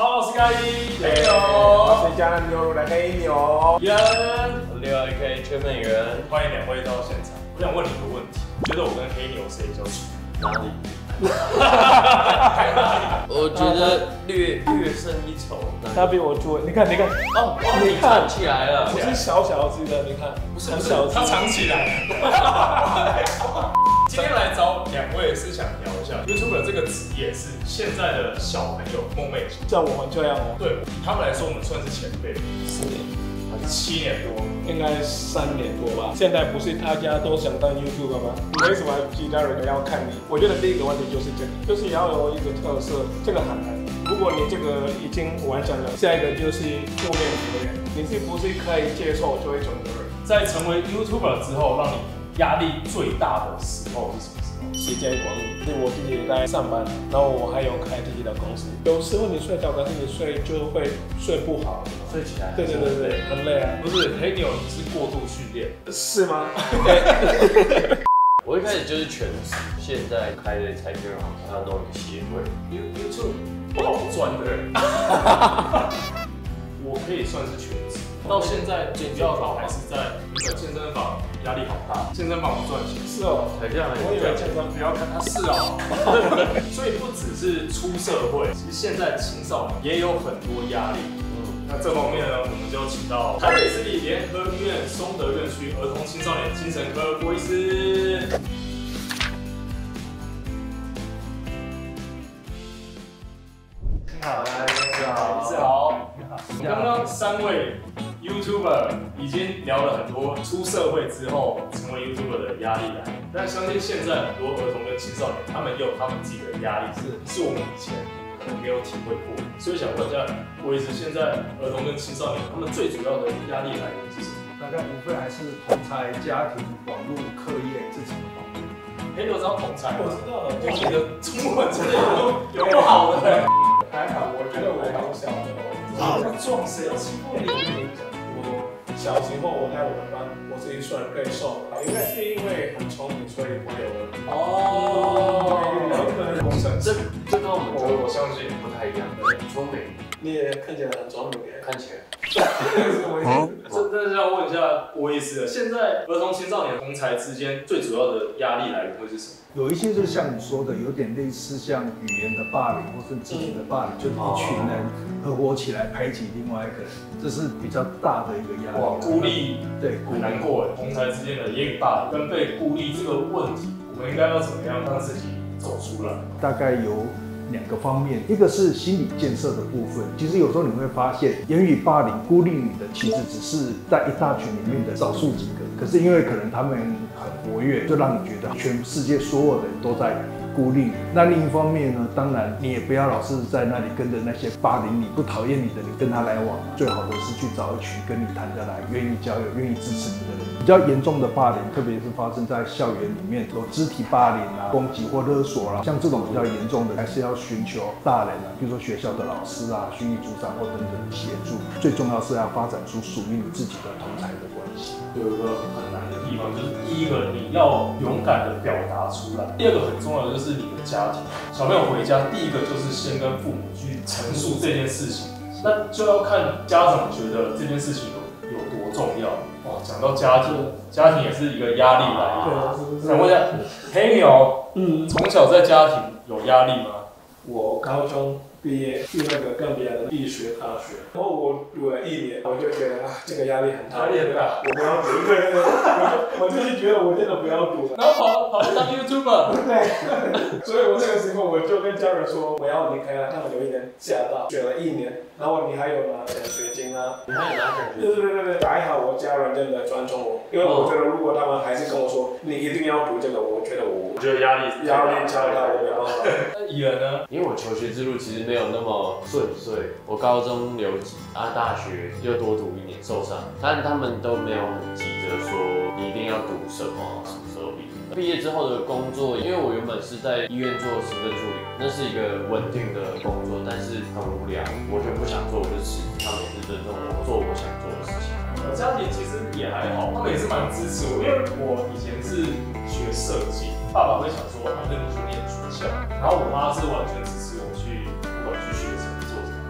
好，我是咖喱， 我是迦南牛乳的黑牛， 我 6 AK 圈美人， 欢迎两位到现场。我想问你一个问题，觉得我跟黑牛谁比较熟？ 哪里？我觉得略胜一筹。 他比我粗，你看， 哦，你看起来了， 我是小只的，你看， 不是很小只， 他藏起来了。今天来找两位是想聊一下 YouTuber 这个职业是现在的小朋友梦寐以求。 像我们这样哦， 对，以他们来说，我们算是前辈 4年， 还是7年多？ 应该3年多吧。现在不是大家都想当 YouTuber 吗？为什么其他人要看你？我觉得第一个问题就是这个，就是你要有一个特色，这个很难。如果你这个已经完成了，下一个就是负面留言，你是不是可以接受追踪的人？ 在成为 YouTuber 之后，让你压力最大的时候是什么时候？ 时间管理，因为我自己在上班，然后我还有开自己的公司。有时候你睡觉，可是你就会睡不好， 睡起来。 对，很累啊。 不是黑牛，你是过度训练， 是吗？ 我一开始就是全职，现在开了彩券行，还要弄一个协会。 YouTube 不好赚的人，我可以算是全职。到现在主要的还是在健身房，压力好大。健身房不赚钱。 是哦， 彩券行我以为健身不要看他是哦。所以不只是出社会，其实现在青少年也有很多压力。那这方面呢，我们就请到台北市立联合医院松德院区儿童青少年精神科郭医师。 好， 医师好。刚刚3位 YouTuber 已经聊了很多出社会之后成为 YouTuber 的压力来源，但相信现在很多儿童跟青少年，他们也有他们自己的压力，是我们以前可能没有体会过。所以想问一下郭医师，现在儿童跟青少年他们最主要的压力来源是什么？ 大概无非还是同侪、家庭、网络、课业这几个方面。 黑牛知道同才， 我知道了， 你的中文真的有不好的。 还好，我觉得我蛮小的哦。 要撞谁要欺负你？ 我小时候我在我的班，我自己算最瘦的，应该是因为很聪明，所以我有了。 哦， 有可能工程师， 这跟我们我相信不太一样，聪明， 你也看起来很聪明耶。 看起来。 这是要问一下郭医师了。现在儿童青少年同才之间最主要的压力来源会是什么？ 有一些就是像你说的，有点类似像语言的霸凌或是肢体的霸凌，就是一群人合伙起来排挤另外一个人，这是比较大的一个压力。 孤立， 对， 很难过。同才之间的言语霸凌跟被孤立这个问题，我们应该要怎么样让自己走出来？ 大概有2个方面，一个是心理建设的部分。其实有时候你会发现，言语霸凌、孤立你的，其实只是在一大群里面的少数几个。可是因为可能他们很活跃，就让你觉得全世界所有人都在孤立你。那另一方面呢，当然你也不要老是在那里跟着那些霸凌你、不讨厌你的人跟他来往。最好的是去找一群跟你谈得来、愿意交友、愿意支持你的人。比较严重的霸凌，特别是发生在校园里面，有肢体霸凌啊、攻击或勒索啦，像这种比较严重的，还是要寻求大人啊，比如说学校的老师啊、训育组长或等等的协助。最重要是要发展出属于你自己的同侪的关系。 有一个很难的地方，就是第一个你要勇敢的表达出来，第二个很重要的就是你的家庭。小朋友回家，第一个就是先跟父母去陈述这件事情，那就要看家长觉得这件事情有多重要。哇，讲到家庭，家庭也是一个压力来源。想问一下，黑牛，从小在家庭有压力吗？ 我高中毕业去那个跟别人一起学大学，然后我读了1年，我就觉得这个压力很大， 压力很大， 我不要读，对，我就是觉得我真的不要读， 然后跑去当 YouTuber， 对，所以我那个时候我就跟家人说我要离开了，他们有一点吓到，学了1年，然后你还有拿奖学金啊， 你还有拿奖学金？ 对，还好我家人真的尊重我，因为我觉得如果他们还是跟我说你一定要读这个，我觉得压力超大，我没办法。 那蚁人呢？ 因为我求学之路其实没有那么顺遂，我高中留级啊，大学又多读1年受伤，但他们都没有很急着说你一定要读什么时候毕业。毕业之后的工作，因为我原本是在医院做行政助理，那是一个稳定的工作，但是很无聊，我就不想做，我就辞职。他们也是尊重我做我想做的事情。 我家庭其实也还好，他们也是蛮支持我，因为我以前是学设计，爸爸会想说反正你去念学校，然后我妈是完全支持我去不管去学什么做什么。那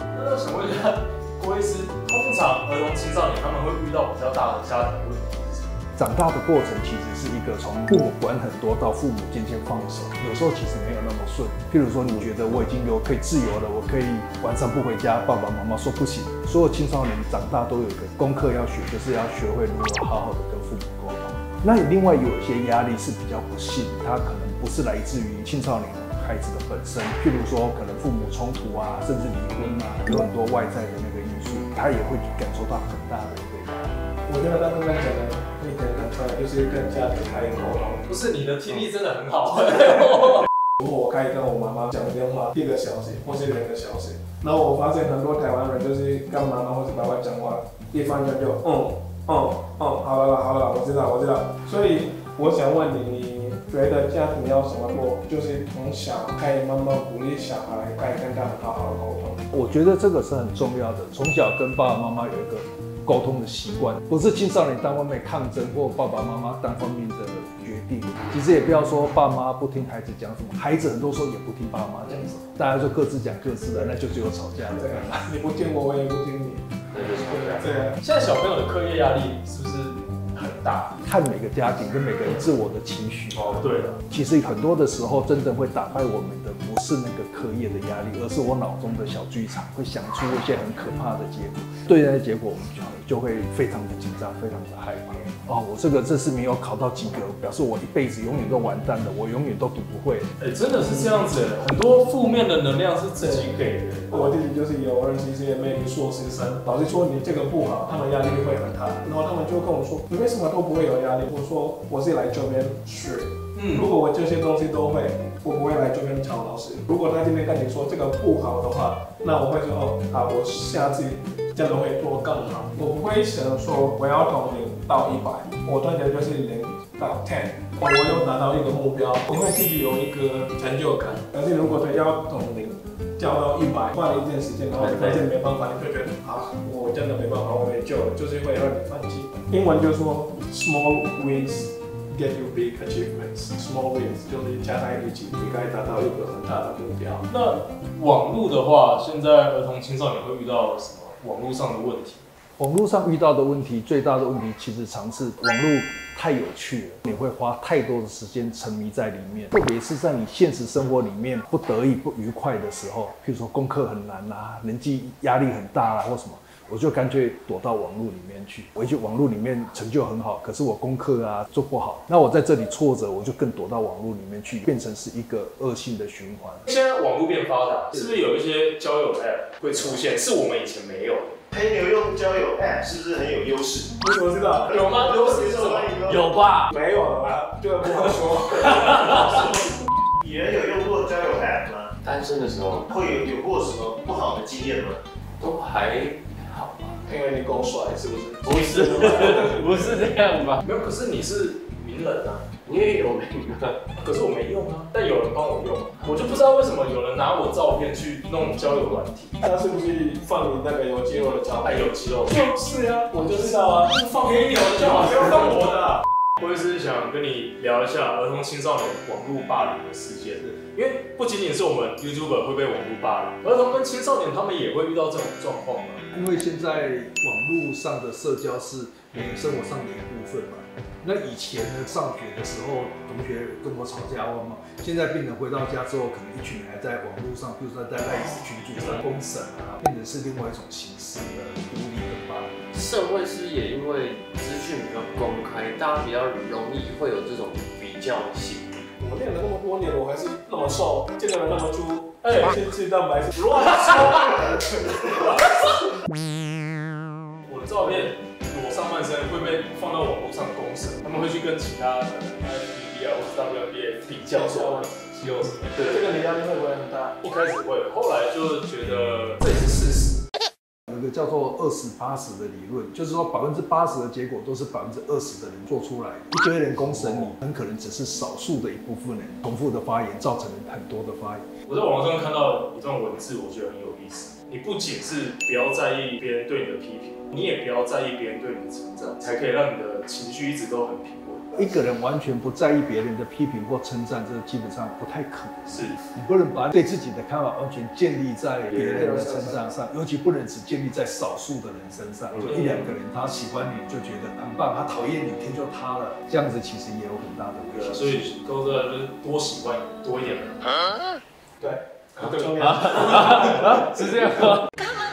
想问一下郭医师，通常儿童青少年他们会遇到比较大的家庭问题是什么？ 长大的过程其实是一个从父母管很多到父母渐渐放手，有时候其实没有那么顺。譬如说，你觉得我已经可以自由了，我可以晚上不回家，爸爸妈妈说不行。所有青少年长大都有一个功课要学，就是要学会如何好好的跟父母沟通。那另外有一些压力是比较不幸，它可能不是来自于青少年孩子的本身，譬如说可能父母冲突啊，甚至离婚啊，有很多外在的那个因素，他也会感受到很大的一个压力。 我觉得他刚刚讲的一点很重要，就是跟家庭开沟通。 不是你的听力真的很好。 如果我可以跟我妈妈讲电话1个小时或是2个小时，然后我发现很多台湾人就是跟妈妈或者爸爸讲话，1分钟就好了，我知道。所以我想问你，你觉得家庭要怎么做？就是从小可以慢慢鼓励小孩，可以跟他们好好沟通。 我觉得这个是很重要的，从小跟爸爸妈妈有一个沟通的习惯，不是青少年单方面抗争或爸爸妈妈单方面的决定。其实也不要说爸妈不听孩子讲什么，孩子很多时候也不听爸妈讲什么，大家就各自讲各自的，那就只有吵架了。 对，你不听我，我也不听你。 那就吵架。 对啊。 现在小朋友的课业压力是不是很大？ 看每个家庭跟每个人自我的情绪。 哦，对了， 其实很多的时候，真正会打败我们的不是那个课业的压力，而是我脑中的小剧场会想出一些很可怕的结果。对那些结果，我们就会非常的紧张，非常的害怕。哦，我这次没有考到及格，表示我一辈子永远都完蛋了，我永远都读不会。 真的是这样子，很多负面的能量是自己给的。 我弟弟就是有认识一些美女硕士生，老师说你这个不好，他们压力会很大，然后他们就跟我说，你为什么都不会有压力？我说我是来这边学，如果我这些东西都会，我不会来这边找老师。如果他今天跟你说这个不好的话，那我会说哦，好，我下次真的会做更好。我不会想说我要从0到100，我断点就是0到10，我有达到一个目标，我会自己有一个成就感。但是如果他要从0教到100，花了一段时间，然后发现没办法，你会觉得啊，我真的没办法，我没救了，就是会让你放弃。英文就说 small wins get you big achievements。small wins 就是加在一起，你可以达到一个很大的目标。 那网络的话，现在儿童青少年会遇到什么网络上的问题？ 网络上遇到的问题，最大的问题其实常是网络太有趣了，你会花太多的时间沉迷在里面，特别是在你现实生活里面不得已、不愉快的时候，譬如说功课很难啊，人际压力很大啊，或什么，我就干脆躲到网络里面去。我去网络里面成就很好，可是我功课啊做不好，那我在这里挫折，我就更躲到网络里面去，变成是一个恶性的循环。 现在网络变发达，是不是有一些交友 App 会出现，是我们以前没有的？ 黑牛用交友 App 是不是很有优势？ 你怎么知道？ 有吗？优势是什么？ 有吧？ 没有了吧？这个不好说。 蚁人有用过交友 App 吗？ 单身的时候会有过什么不好的经验吗？ 都还好吧？ 因为你够帅，是不是？ 不是，不是这样吧？ 没有，可是你是名人啊， 你也有名啊。 可是我没用啊，但有人帮我用，我就不知道为什么有人拿我照片去弄交友软体。 他是不是放你那个有肌肉的照片？ 有肌肉， 就是啊，我就知道啊， 放黑鸟的就好，不要放我的。我也是想跟你聊一下儿童青少年网络霸凌的事件，因为不仅仅是我们 YouTuber 会被网络霸凌，儿童跟青少年他们也会遇到这种状况嘛。 因为现在网络上的社交是每个生活上的一部分嘛。那以前呢，上学的时候，同学跟我吵架嘛，现在变成回到家之后，可能一群人还在网络上，比如说在赖群组上公审啊，变成是另外一种形式的孤立跟霸凌。 社会是也因为资讯比较公开，大家比较容易会有这种比较心理。 我练了那么多年，我还是那么瘦，这个人那么粗，先吃蛋白质，乱说。 我的照片裸上半身会被放到网络上公审，他们会去跟其他的 FBB 啊或是 WNBA 比较说肌肉什么。 对，这个你压力会不会很大？ 一开始会，后来就觉得这也是事实。 有一个叫做20-80的理论，就是说80%的结果都是20%的人做出来的。一堆人公审你，很可能只是少数的一部分人重复的发言，造成了很多的发言。 我在网上看到一段文字，我觉得很有意思。你不仅是不要在意别人对你的批评，你也不要在意别人对你的称赞，才可以让你的情绪一直都很平稳。 一个人完全不在意别人的批评或称赞，这基本上不太可能。 是你不能把对自己的看法完全建立在别人的称赞上，尤其不能只建立在少数的人身上。就一两个人他喜欢你就觉得很棒，他讨厌你天就塌了，这样子其实也有很大的危险。 所以都是就是多喜欢多一点人。 对，很重要要。 是这样吗？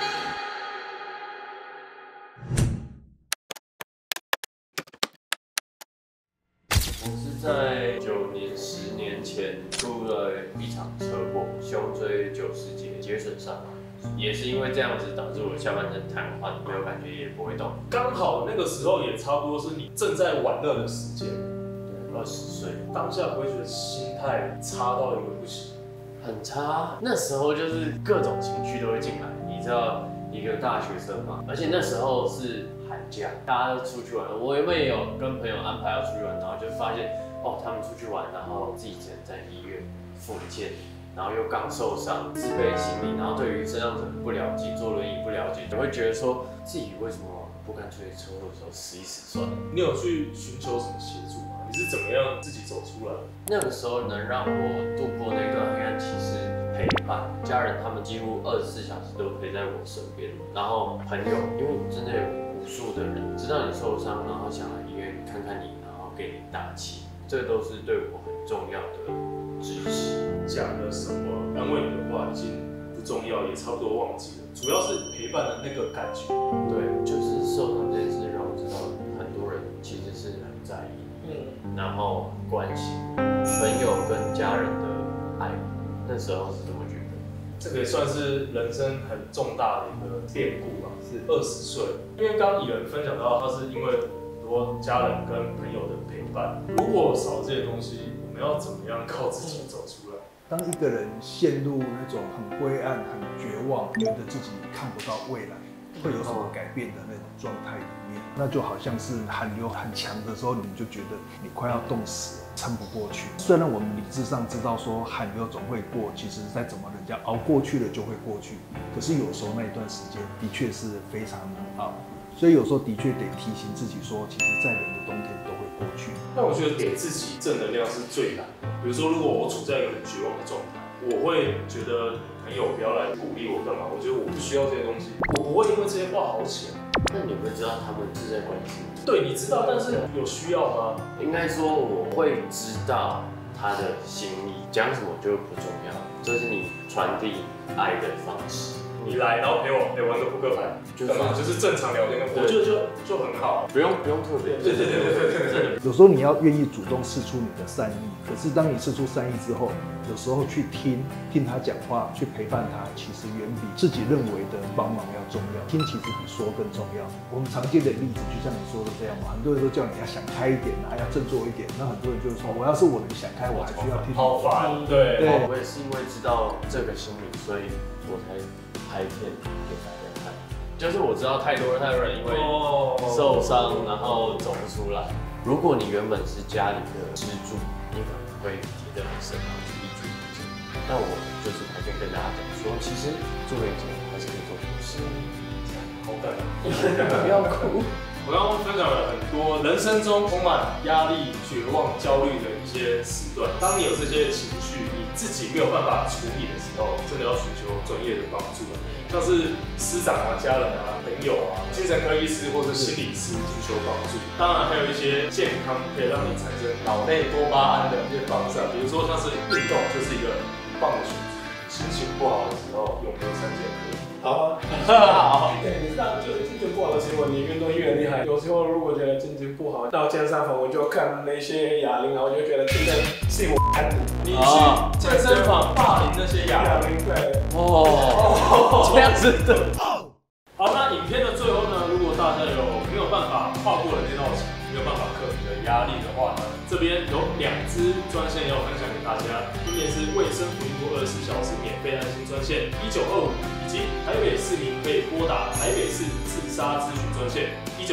我是在9年、10年前出了一场车祸，胸椎90节节损伤，也是因为这样子导致我下半身瘫痪，没有感觉也不会动。 刚好那个时候也差不多是你正在玩乐的时间， 对，20岁， 当下不会觉得心态差到一个不行。 很差。那时候就是各种情绪都会进来，你知道一个大学生嘛，而且那时候是寒假，大家都出去玩。我原本也有跟朋友安排要出去玩，然后就发现哦，他们出去玩，然后自己只能在医院复健，然后又刚受伤，自卑心理，然后对于身障者不了解，坐轮椅不了解，就会觉得说自己为什么不干脆车祸的时候死一死算了。 你有去寻求什么协助吗？你是怎么样自己走出来的？ 那个时候能让我度过那段黑暗期是陪伴家人，他们几乎24小时都陪在我身边。然后朋友，因为真的有无数的人知道你受伤，然后想来医院看看你，然后给你打气，这都是对我很重要的支持。 讲了什么安慰你的话已经不重要，也差不多忘记了，主要是陪伴的那个感觉。 对，就是受伤这件事让我知道很多人其实是很在意。然后关心朋友跟家人的爱，那时候是这么觉得。 这个也算是人生很重大的一个变故吧。是20岁，因为刚刚蚁人分享到，他是因为很多家人跟朋友的陪伴。如果少了这些东西，我们要怎么样靠自己走出来？ 当一个人陷入那种很灰暗、很绝望，觉得自己看不到未来，会有什么改变的那种状态里面，那就好像是寒流很强的时候，你就觉得你快要冻死了，撑不过去。虽然我们理智上知道说寒流总会过，其实再怎么人家熬过去了就会过去，可是有时候那一段时间的确是非常难熬，所以有时候的确得提醒自己说，其实再冷的冬天都会过去。 但我觉得给自己正能量是最难的。比如说，如果我处在一个很绝望的状态，我会觉得朋友不要来鼓励我干嘛？我觉得我不需要这些东西，我不会因为这些话好起来。 那你会知道他们是在关心你？ 对，你知道，但是有需要吗？ 应该说我会知道他的心意，讲什么就不重要，这是你传递爱的方式。 你来，然后陪我玩个扑克牌，干嘛？就是正常聊天，我觉得就很好， 不用特别。对，真的。 有时候你要愿意主动释出你的善意，可是当你释出善意之后，有时候去听他讲话，去陪伴他，其实远比自己认为的帮忙要重要。听其实比说更重要。我们常见的例子，就像你说的这样嘛，很多人都叫你要想开一点啊，要振作一点。那很多人就是说，我要是我能想开，我还需要听。 好烦，对。 我也是因为知道这个心理，所以我才拍片给大家看。就是我知道太多人因为受伤，然后走不出来。如果你原本是家里的支柱，你可能会铁得很深，然后去一蹶不振。但我就是拍片跟大家讲说，其实做人还是可以做很多事。 好感人，不要哭。我刚刚分享了很多人生中充满压力、绝望、焦虑的一些时段。当你有这些情绪，你自己没有办法处理的时候，真的要寻求专业的帮助，像是师长啊、家人啊、朋友啊、精神科医师或者心理师寻求帮助。当然还有一些健康可以让你产生脑内多巴胺的一些方式，比如说像是运动，就是一个很棒的选择。心情不好的时候，用这3件可以。 好，好。对，你上就是心情不好的时候，你运动越厉害。有时候如果觉得心情不好，到健身房我就看那些哑铃，然后我就觉得真的是我干的。 你去健身房霸凌那些哑铃， 对。 这样子的。 好，那影片的最后呢，如果大家没有办法跨过了那道墙，没有办法克服的压力的话呢，这边有2支专线要分享给大家，分别是卫生福利部24小时免费安心专线1925，以及台北市民可以拨打台北市自杀咨询专线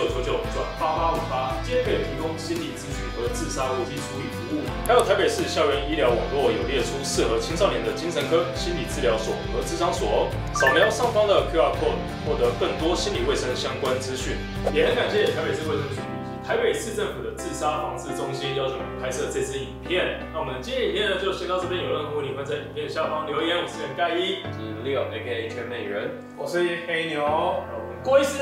1999-8858，皆可以提供心理咨询和自杀危机处理服务。还有台北市校园医疗网络有列出适合青少年的精神科、心理治疗所和諮商所哦。扫描上方的 QR code， 获得更多心理卫生相关资讯。也很感谢台北市卫生局以及台北市政府的自杀防治中心要求我们拍摄这支影片。那我们今天影片呢就先到这边，有任何问题欢迎在影片下方留言。我是袁盖一， 我是六 ，A.K.A 全美人， 我是黑牛， 郭医师。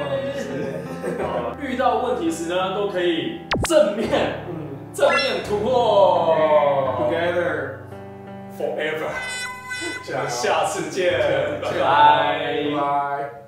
遇到问题时呢，都可以正面突破 ，Together forever。我们下次见，拜拜。 拜拜。